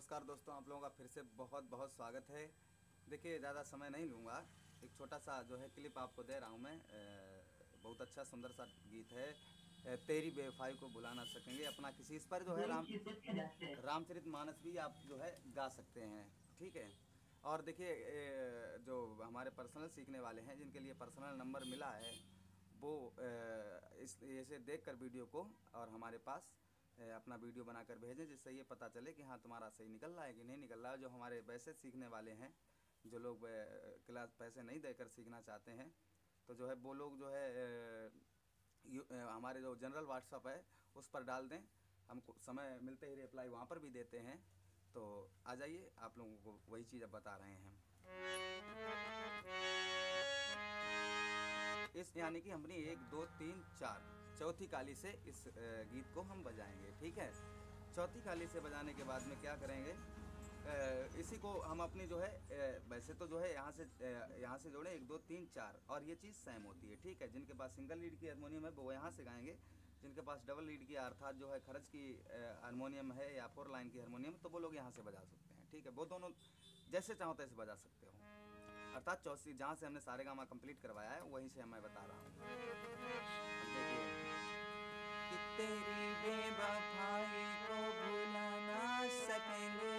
नमस्कार दोस्तों, आप लोगों का फिर से बहुत बहुत स्वागत है। देखिए, ज़्यादा समय नहीं लूँगा, एक छोटा सा जो है क्लिप आपको दे रहा हूँ मैं। बहुत अच्छा सुंदर सा गीत है, तेरी बेवफाई को भुला ना सकेंगे। अपना किसी इस पर जो है रामचरितमानस भी आप जो है गा सकते हैं, ठीक है। और देखिए, जो हमारे पर्सनल सीखने वाले हैं, जिनके लिए पर्सनल नंबर मिला है, वो इस ऐसे देख कर वीडियो को और हमारे पास अपना वीडियो बनाकर भेजें, जिससे ये पता चले कि हाँ तुम्हारा सही निकल रहा है कि नहीं निकल रहा है। जो हमारे वैसे सीखने वाले हैं, जो लोग क्लास पैसे नहीं देकर सीखना चाहते हैं, तो जो है वो लोग जो है हमारे जो जनरल व्हाट्सअप है उस पर डाल दें। हमको समय मिलते ही रिप्लाई वहाँ पर भी देते हैं। तो आ जाइए, आप लोगों को वही चीज़ अब बता रहे हैं। इस यानी कि हमने 1 2 3 4 चौथी काली से इस गीत को हम बजाएंगे, ठीक है। चौथी काली से बजाने के बाद में क्या करेंगे, इसी को हम अपनी जो है वैसे तो जो है यहाँ से जोड़ें 1 2 3 4, और ये चीज़ सेम होती है, ठीक है। जिनके पास सिंगल लीड की हारमोनियम है वो यहाँ से गाएंगे, जिनके पास डबल लीड की अर्थात जो है खरज की हारमोनियम है या 4 लाइन की हारमोनियम, तो वो लोग यहाँ से बजा सकते हैं, ठीक है। वो दोनों जैसे चाहो तैसे बजा सकते हो। अर्थात चौथी जहाँ से हमने सारे गामा कंप्लीट करवाया है वहीं से मैं बता रहा हूँ। देखिए कि तेरी बेवफाई को भुला ना सकेंगे,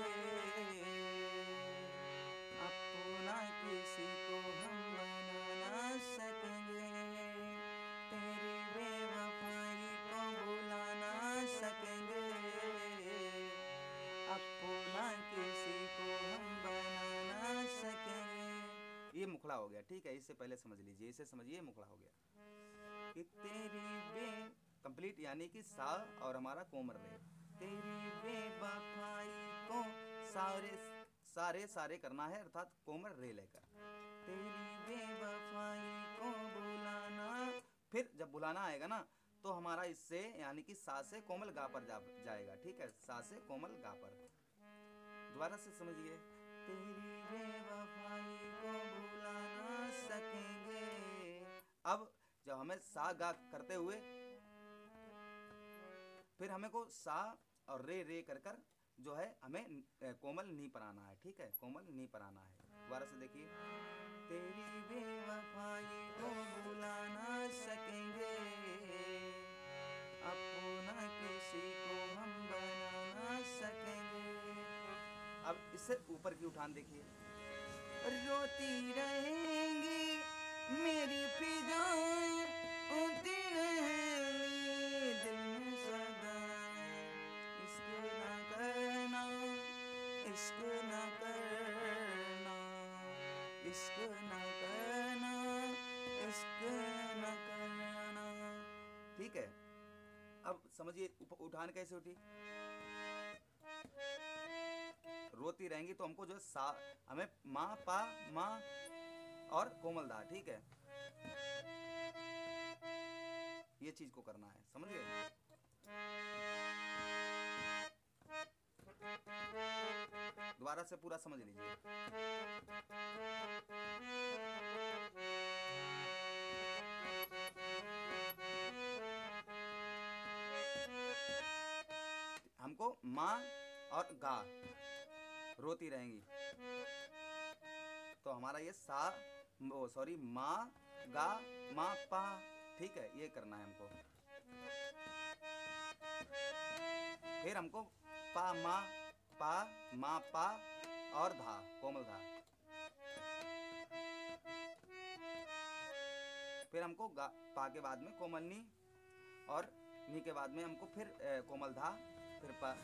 अपना किसी को हम बना ना सकेंगे। तेरी बेवफाई को भुला ना सकेंगे, अपना किसी को हम बना ना सकेंगे। ये मुखड़ा हो गया, ठीक है। इससे पहले समझ लीजिए, इसे समझिए, मुखड़ा हो गया कि तेरी बे कंप्लीट यानी कि सा और हमारा कोमर रे। तेरी बेवफाई को सारे सारे सारे करना है, अर्थात कोमर रे लेकर। तेरी बेवफाई को बुलाना, फिर जब बुलाना आएगा ना तो हमारा इससे यानी कि सा से कोमल गा पर जाएगा, ठीक है। सा से कोमल गा पर। दोबारा से समझिए, तेरी बेवफाई को भुला ना सकेंगे। अब जब हमें सा गा करते हुए फिर हमें को सा और रे रे कर कर जो है हमें कोमल नी पर आना है, ठीक है। कोमल नी पर आना है। दोबारा से देखिए, तेरी बेवफाई को भुला ना सकेंगे, अपना किसी को हम बना ना सकेंगे। अब इससे ऊपर की उठान देखिए, रोती रहेंगी मेरी फिजाएं, रोती रहेंगी दिल में सदा। इश्क ना करना, इश्क ना करना, इश्क ना करना, इश्क ना करना, ठीक है। अब समझिए उठान कैसे उठी। रोती रहेंगी तो हमको जो है सा, हमें माँ पा माँ और कोमल दा, ठीक है। ये चीज को करना है, समझ गए। दोबारा से पूरा समझ लीजिए। हमको माँ और गा रोती रहेंगी, तो हमारा ये सा सॉरी माँ गा माँ पा, ठीक है। ये करना है हमको। फिर हमको पा माँ पा और धा कोमल धा। फिर हमको पा के बाद में कोमल नी, और नी के बाद में हमको फिर कोमल धा, फिर पा,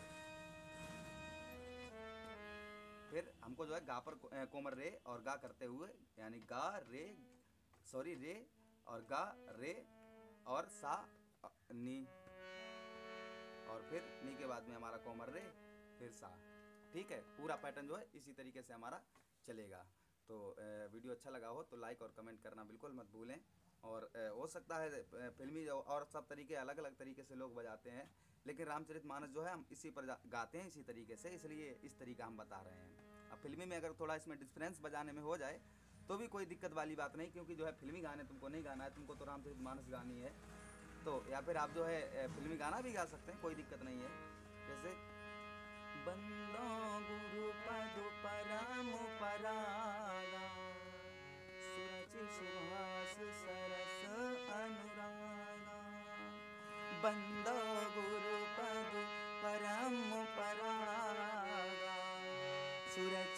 फिर हमको जो है गा पर कोमल रे और गा करते हुए यानी गा रे सॉरी रे और गा रे और सा नी, और फिर नी के बाद में हमारा कोमल रे फिर सा, ठीक है। पूरा पैटर्न जो है इसी तरीके से हमारा चलेगा। तो वीडियो अच्छा लगा हो तो लाइक और कमेंट करना बिल्कुल मत भूलें। और हो सकता है फिल्मी और सब तरीके अलग अलग तरीके से लोग बजाते हैं, लेकिन रामचरितमानस जो है हम इसी पर गाते हैं इसी तरीके से, इसलिए इस तरीका हम बता रहे हैं। अब फिल्मी में अगर थोड़ा इसमें डिफरेंस बजाने में हो जाए तो भी कोई दिक्कत वाली बात नहीं, क्योंकि जो है फिल्मी गाने तुमको नहीं गाना है, तुमको तो रामचरितमानस गानी है। तो या फिर आप जो है फिल्मी गाना भी गा सकते हैं, कोई दिक्कत नहीं है। जैसे बंदों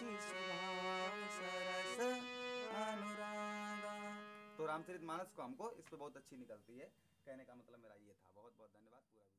रुचि स्वभाव सरस अनुरागा। तो रामचरितमानस को हमको इस पे बहुत अच्छी निकलती है। कहने का मतलब मेरा ये था। बहुत बहुत धन्यवाद। पूरा